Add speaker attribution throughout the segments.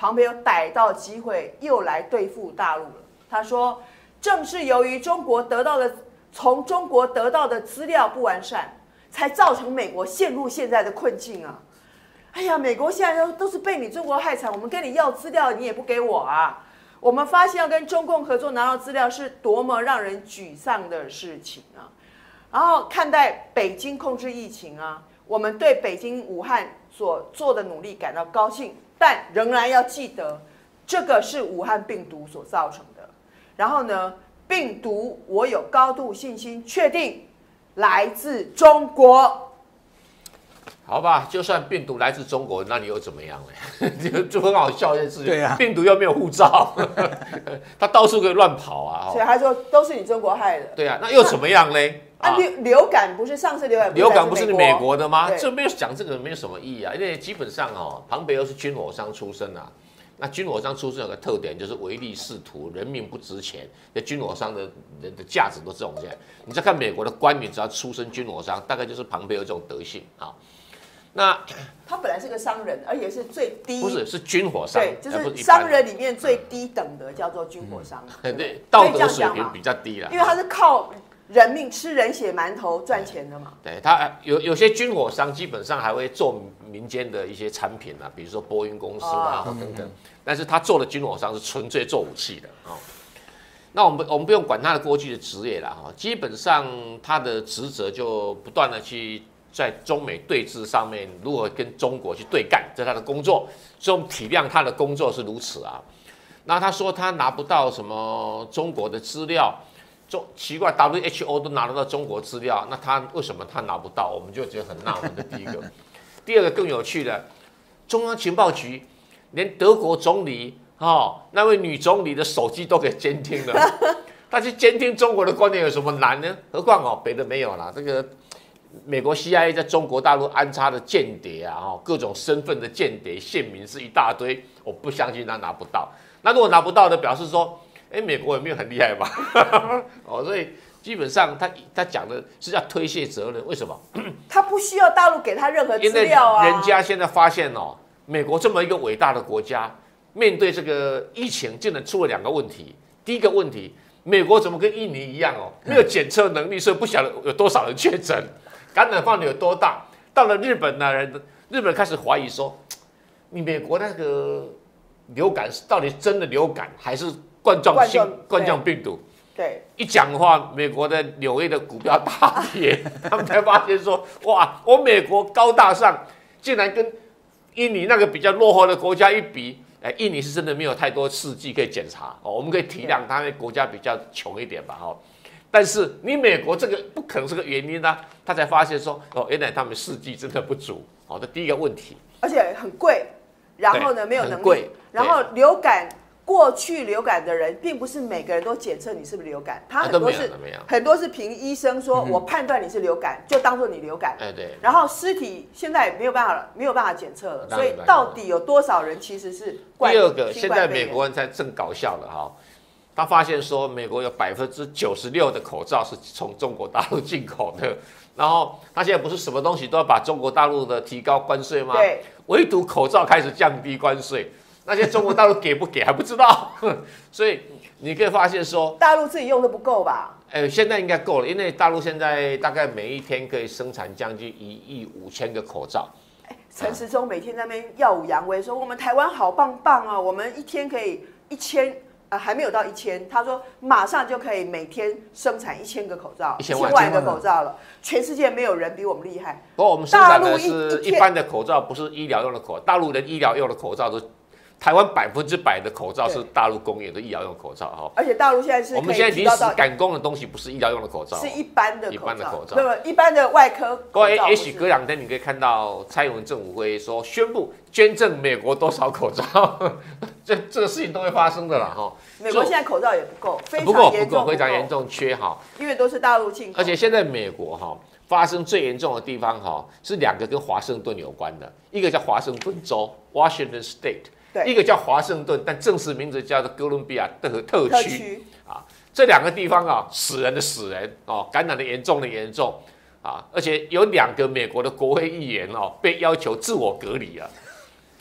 Speaker 1: 庞培有逮到机会又来对付大陆了。他说，正是由于从中国得到的资料不完善，才造成美国陷入现在的困境啊！哎呀，美国现在都是被你中国害惨，我们跟你要资料，你也不给我啊！我们发现要跟中共合作拿到资料是多么让人沮丧的事情啊！然后看待北京控制疫情啊，我们对北京武汉所做的努力感到高兴，但仍然要记得，这个是武汉病毒所造成的。然后呢，病毒我有高度信心，确定来自中国。
Speaker 2: 好吧，就算病毒来自中国，那你又怎么样呢？就很好笑一件事情。
Speaker 3: 对啊，
Speaker 2: 病毒又没有护照，他到处可以乱跑啊。
Speaker 1: 所以他说都是你中国害的。
Speaker 2: 对啊，那又怎么样呢？
Speaker 1: 流感不是上次
Speaker 2: 流感不是美国的吗？
Speaker 1: 对，
Speaker 2: 这没有讲这个没有什么意义啊，因为基本上庞培又是军火商出身啊。那军火商出身有个特点，就是唯利是图，人命不值钱。那军火商的人的价值都这种这样。你再看美国的官员，只要出身军火商，大概就是庞培有这种德性啊。那
Speaker 1: 他本来是个商人，而且是最低，
Speaker 2: 不是是军火商，
Speaker 1: 对，就是商人里面最低等的叫做军火商，
Speaker 2: 对，道德水平比较低了，
Speaker 1: 因为他是靠人命吃人血馒头赚钱的嘛。
Speaker 2: 对，他有些军火商基本上还会做民间的一些产品啊，比如说波音公司啊等等，但是他做的军火商是纯粹做武器的啊。那我们不用管他的过去的职业了哈，基本上他的职责就不断的去在中美对峙上面如何跟中国去对干，这是他的工作，所以我们体谅他的工作是如此啊。那他说他拿不到什么中国的资料，奇怪 ，WHO 都拿得到中国资料，那他为什么他拿不到？我们就觉得很纳闷的。第一个，第二个更有趣的，中央情报局连德国总理那位女总理的手机都给监听了，他去监听中国的官员有什么难呢？何况别的没有啦，这个。美国 CIA 在中国大陆安插的间谍啊，各种身份的间谍县民是一大堆，我不相信他拿不到。那如果拿不到的，表示说，美国也没有很厉害吧？所以基本上他讲的是要推卸责任，为什么？
Speaker 1: 他不需要大陆给他任何资料啊。
Speaker 2: 因为人家现在发现美国这么一个伟大的国家，面对这个疫情，竟然出了2个问题。第一个问题，美国怎么跟印尼一样没有检测能力，所以不晓得有多少人确诊。感染范围有多大？到了日本呢，日本开始怀疑说，你美国那个流感到底真的流感还是冠状病毒？
Speaker 1: 对，
Speaker 2: 一讲的话，美国的纽约的股票大跌，他们才发现说，哇，我美国高大上，竟然跟印尼那个比较落后的国家一比，印尼是真的没有太多试剂可以检查我们可以体谅他那国家比较穷一点吧但是你美国这个不可能是个原因啊，他才发现说原来他们试剂真的不足，这第一个问题，
Speaker 1: 而且很贵，然后呢没有能力，然后过去流感的人，并不是每个人都检测你是不是流感，他很多是凭医生说我判断你是流感，就当做你流感，
Speaker 2: 对，
Speaker 1: 然后尸体现在没有办法检测了，所以到底有多少人其实是
Speaker 2: 第二个，现在美国人才正搞笑了他发现说，美国有96%的口罩是从中国大陆进口的，然后他现在不是什么东西都要把中国大陆的提高关税吗？
Speaker 1: 对，
Speaker 2: 唯独口罩开始降低关税，那些中国大陆给不给还不知道，所以你可以发现说，
Speaker 1: 大陆自己用的不够吧？
Speaker 2: 现在应该够了，因为大陆现在大概每一天可以生产将近1.5亿个口罩。
Speaker 1: 陈时中每天在那边耀武扬威说，我们台湾好棒棒啊，我们一天可以1000。还没有到1000，他说马上就可以每天生产1000个口罩，1000万个口罩了。全世界没有人比我们厉害。
Speaker 2: 不过我们生产的是一般的口罩，不是医疗用的口罩。大陆的医疗用的口罩都，台湾100%的口罩是大陆工业的医疗用口罩
Speaker 1: 而且大陆现在是
Speaker 2: 我们现在临时赶工的东西不是医疗用的口罩，
Speaker 1: 是一般的
Speaker 2: 口罩，
Speaker 1: 对吧？一般的外科口罩。
Speaker 2: 也许隔2天你可以看到蔡英文政府会说宣布捐赠美国多少口罩，这个事情都会发生的啦
Speaker 1: 美国现在口罩也不够，非常严重
Speaker 2: 缺
Speaker 1: 因为都是大陆进口。
Speaker 2: 而且现在美国发生最严重的地方是2个跟华盛顿有关的，一个叫华盛顿州 （Washington State）， 一个叫华盛顿，但正式名字叫做哥伦比亚特区这2个地方死人的死人感染的严重的严重而且有2个美国的国会议员被要求自我隔离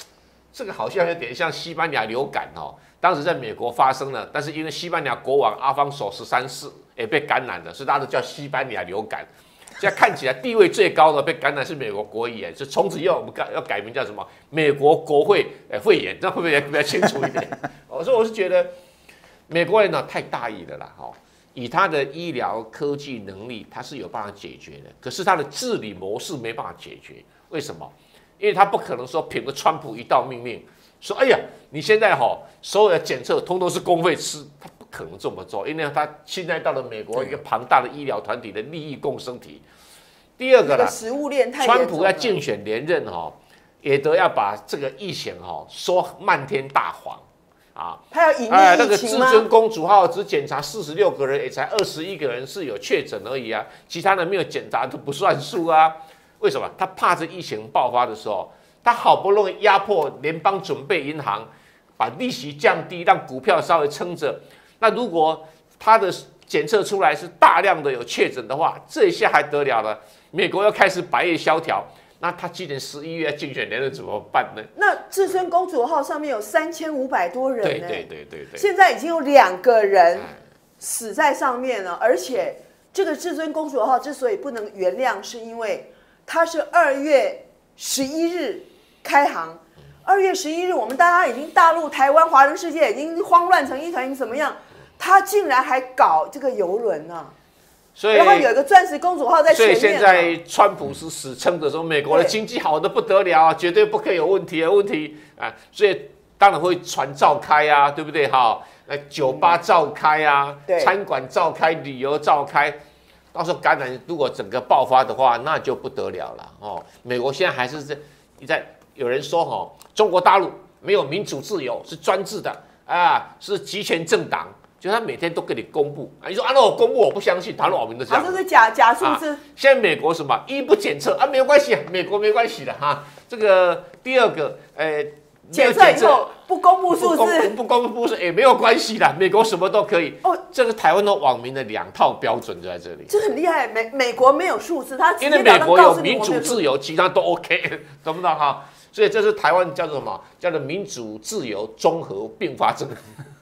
Speaker 2: 这个好像有点像西班牙流感哦，当时在美国发生了，但是因为西班牙国王阿方索13世也被感染了，所以大家都叫西班牙流感。现在看起来地位最高的被感染是美国国议，就从此以后我们要改名叫什么？美国国会肺炎，这样会不会比较清楚一点？所以我是觉得美国人呢太大意了啦，以他的医疗科技能力，他是有办法解决的，可是他的治理模式没办法解决，为什么？因为他不可能说凭着川普一道命令说，哎呀，你现在所有的检测通通是公费吃，他不可能这么做，因为他现在到了美国一个庞大的医疗团体的利益共生体。第二个啦，
Speaker 1: 食物链太
Speaker 2: 川普要竞选连任也得要把这个疫情说漫天大谎啊，
Speaker 1: 他要隐匿疫情吗？
Speaker 2: 那个至尊公主号只检查46个人，也才21个人是有确诊而已啊，其他的没有检查都不算数啊。为什么？他怕这疫情爆发的时候，他好不容易压迫联邦准备银行把利息降低，让股票稍微撑着。那如果他的检测出来是大量的有确诊的话，这一下还得了了？美国要开始百业萧条，那他今年11月要竞选连任怎么办呢？
Speaker 1: 那至尊公主号上面有3500多人呢，
Speaker 2: 对，
Speaker 1: 现在已经有2个人死在上面了，而且这个至尊公主号之所以不能原谅，是因为它是2月11日开航。2月11日，我们大家已经大陆、台湾、华人世界已经慌乱成一团，怎么样？他竟然还搞这个邮轮呢？
Speaker 2: 所以，
Speaker 1: 然后有一个钻石公主号在前面。
Speaker 2: 所以现在川普是死撑的说，美国的经济好的不得了啊，绝对不可以有问题啊。所以当然会船照开啊，对不对？酒吧照开啊，餐馆照开，旅游照开。到时候感染如果整个爆发的话，那就不得了了美国现在还是在有人说中国大陆没有民主自由，是专制的啊，是集权政党。就他每天都给你公布你说那我公布我不相信，他网民都这样，
Speaker 1: 这是假数字。
Speaker 2: 现在美国什么一不检测没有关系，美国没关系的这个第二个
Speaker 1: 检测以后不公布数字，
Speaker 2: 不公布数也没有关系的，美国什么都可以。这个台湾的网民的2套标准就在这里，
Speaker 1: 这很厉害。美国没有数字，他
Speaker 2: 因为美国有民主自由，其他都 OK， 懂不懂所以这是台湾叫做什么？叫做民主自由综合并发症。